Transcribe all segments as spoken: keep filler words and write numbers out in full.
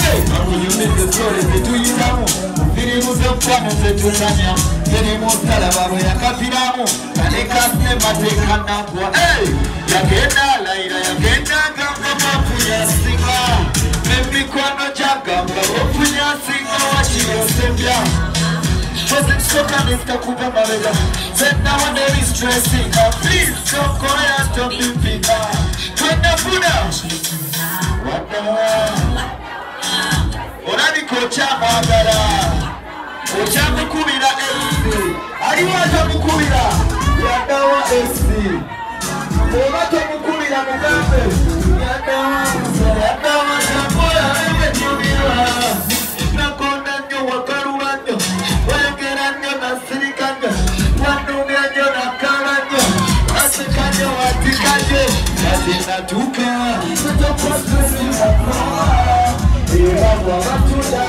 akunyumize sore zituyitamu zirimuze mkwano zetutanya zirimusalaba bwe yakapiramu kanekasne mateeka nagwa yagenda layira yagenda gamba mafunyasinga memikwano gyagamba ofunyasinga wakiyosebya sokanesta kuva mabega zena waneri stressing please don't go out of the figure twendafuna olabika okyamwagala okyamukubira F C aliwo atamukubira yaddawa F C oba tomukubira mugambe yaddawa yaddawa yakola ebenyumira nakonda nnyo wakaluba nnyo oyogera nnyo nasirika nnyo wanumya nnyo nakaba nnyo waseka nnyo watika nnyo kati natuuka era bwabatula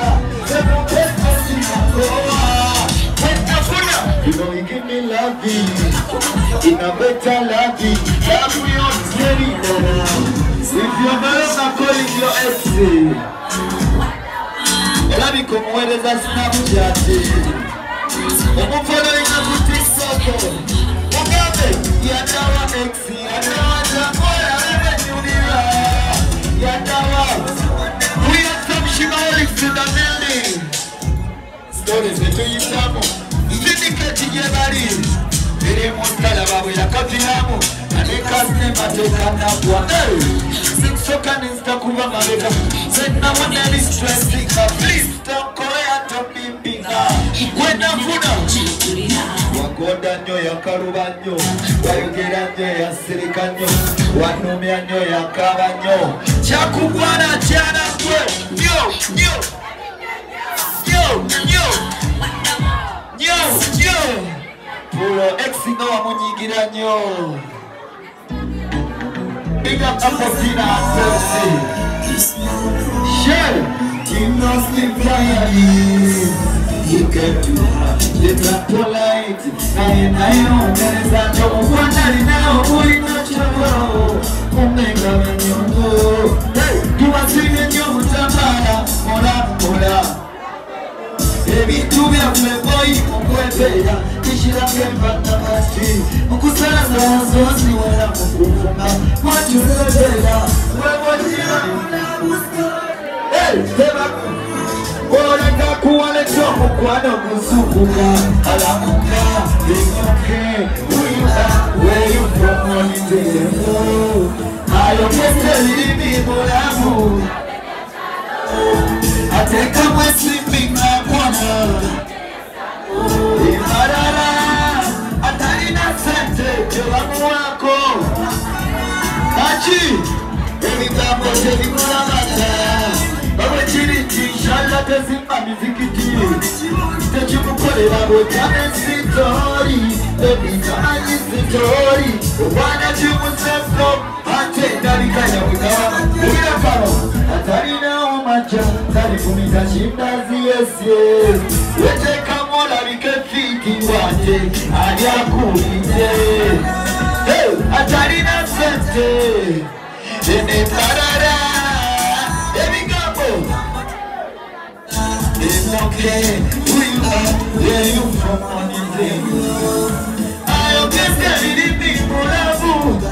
you know you give me loving in a better loving love me on steady if you're not calling your ex Olabi kumueleza Snapchat Omufollowing ku TikTok Mugambe yadawa X yadawa Jamoya ebenyulira yadawa We have some shimaholics in the building Stories betuyitamu Syndicate yebali Ere musalaba bwe yakaviramu Anekasne mateeka nagwa Soka ninsta kuva mabega Zena waneri stressing Please don't go out of me binga Wena funa Wakonda nnyo yakaluba nnyo wayogera nnyo yasirika nnyo wanumya nnyo yakaba nnyo kyakugwana kyana gwe nnyo nnyo nnyo nnyo nnyo nnyo pulo ex nga wamunyigira nnyo Big up Apofina and Chelsea. Shell, you must be flying. You get to little polite. I know there is a job. One day now, we not trouble. Omega when you go. Hey, you are singing your Tamara. Mola, mola. Baby, tu me a boy, Mwebea. Kishira kemba na masti Mukusana za zozi wala mkufunga Mwatu rebela Wewe jira Hey, sema Wole kaku wale chomu kwano kusukuka Alamuka, it's okay Who you are, where you from, what you do Ayo kese limi mulamu Ateka mwe sleeping na kwana Imarara, atarina sente, jewamu wako Achi, emi tambo jevi kulamata Bawe chiriti, shala tezima mizikiti Techimu kore labo kame sitori Emi tamani sitori Wana chimu sefo, ate narika ya wikawa Uya paro, atarina umacha Tarifumita shimdazi yes yes Wete kamola wike fiti wate Aliakulite Hey, atarina sente Ene parara Emi gambo It's okay, who you are, where you from on the day I don't get that in the mulabu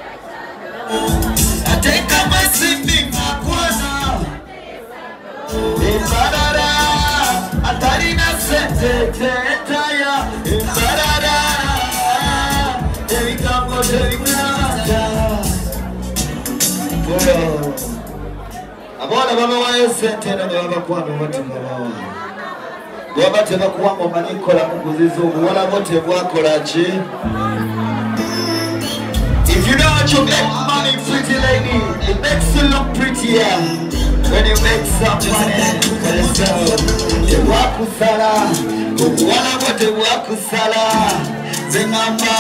I take a massive thing, Aquana Imbarara, Atarina Sente, Taya, Imbarara, Ericamo, Ericamo. Abona baba wayo sente na baba kwano watu baba. Baba tena kuwamo manikola muguzizo wala wote bwakola chi. If you know what you get money, pretty lady, it makes you look prettier. When you make some money for yourself, you walk with Sala, wala wote walk with Sala, Zengamba,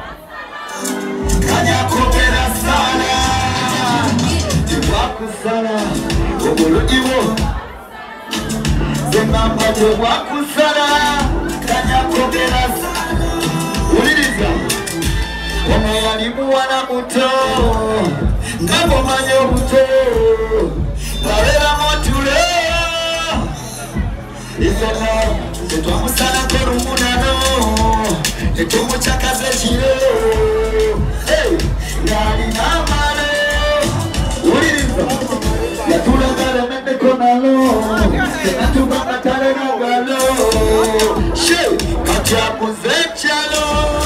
Kanya Kobera Sala, you walk with Sala, Obuludiwo, Zengamba, you walk with Sala, Kanya Kobera Sala, Ulidiza. Wame yalimu wana muto Ngabo manyo muto Wawela motule Etumu chakaze chiro Hey, ngali namalo Uliriza Yatula gale mende konalo Tenatuba matale nagalo She, kachapu zechalo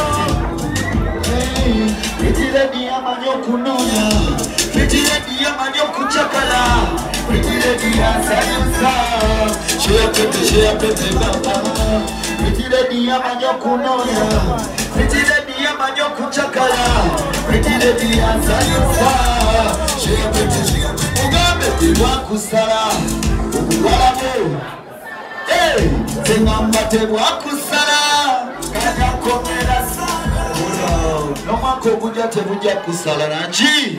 Hey, pitile diya manyo kunoya Pitile diya manyo kuchakala Pitile diya sayusa Shea pete, shea pete baba Pitile diya manyo kunoya Pitile diya manyo kuchakala Pitile diya sayusa Shea pete, shea pete Ugambe tiwa kusala Uguwalamu Hey, tengamba tewa kusala Kanya komera sana No mwako buja tebuja kusala Naji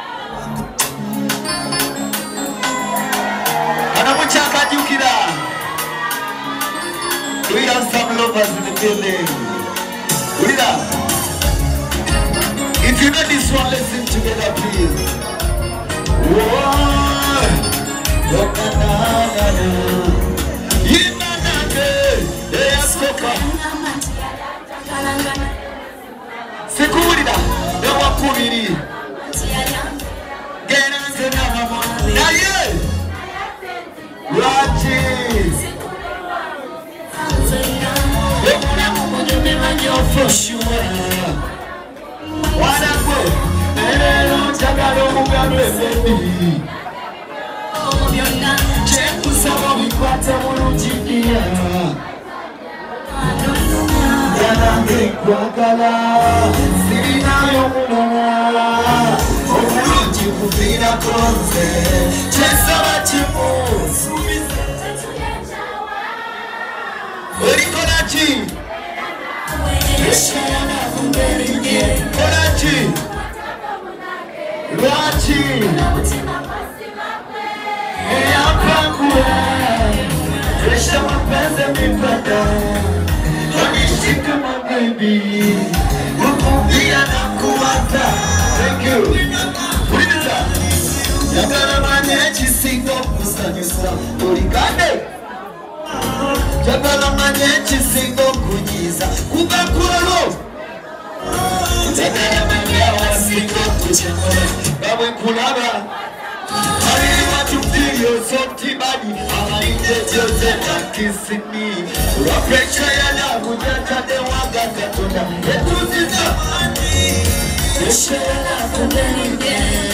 Anamuchaka jukira We have some lovers in the building Ulira If you know this one, listen together please Whoa Yokanana Yinanake Eyaskoka Sekurida Ewa kubiri Genanze na mama Naye Raji Ekuna mumunyume manyo for sure Wanakwe Nero chagalo mugambe baby Cheku sawa mikwate murujikia Yanange kwa kala Sirina yomunana Omuruji kufina konze Chesa wachimu Orikonachi Yeshayana kumberinge Konachi Rachi Eyapakua Resha mapenze mipaka Onishika my baby Ukumbia na kuwata Thank you Pulita Yagana manyechi singo kusanyusa Orikane Yagana manyechi singo kunyiza Kubakuralo Yagana manyewa singo kuchakole Babwe kulaba Hari watu mdiyo softi badi Ama inje jose na kisini Wapresha ya na hujatade waga katunda Etu zita Yeshe ya na kumbeni